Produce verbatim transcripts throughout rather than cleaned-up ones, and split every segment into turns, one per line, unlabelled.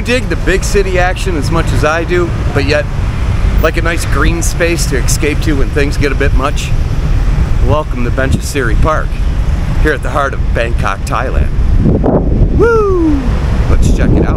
dig the big city action as much as I do, but yet like a nice green space to escape to when things get a bit much, welcome to Benchasiri Park, here at the heart of Bangkok, Thailand. Woo! Let's check it out.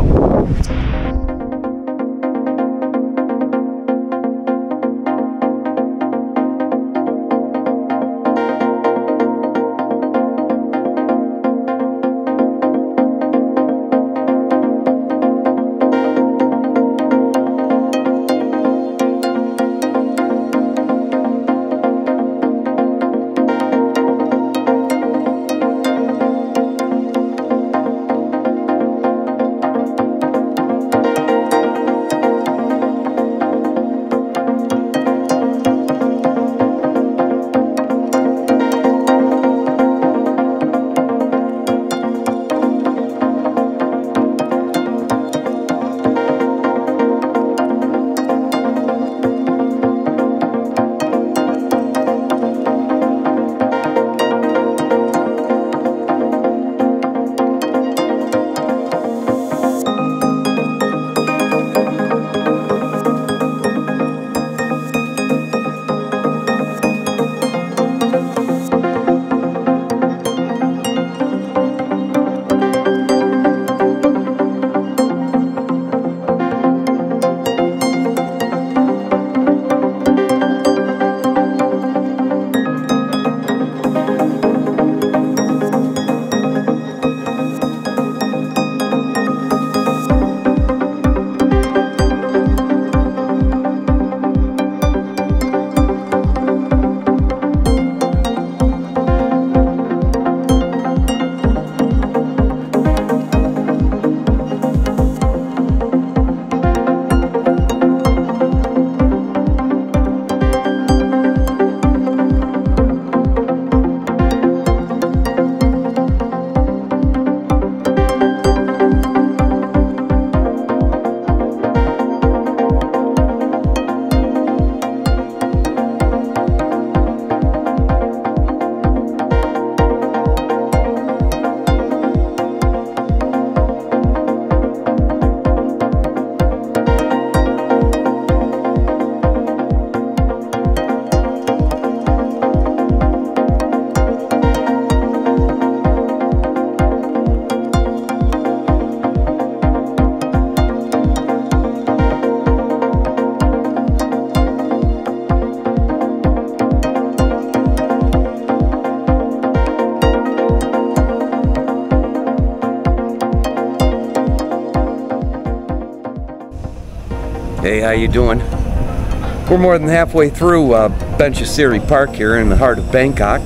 Hey, how you doing? We're more than halfway through uh, Benchasiri Park here in the heart of Bangkok.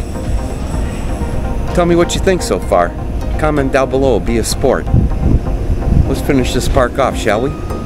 Tell me what you think so far. Comment down below, be a sport. Let's finish this park off, shall we?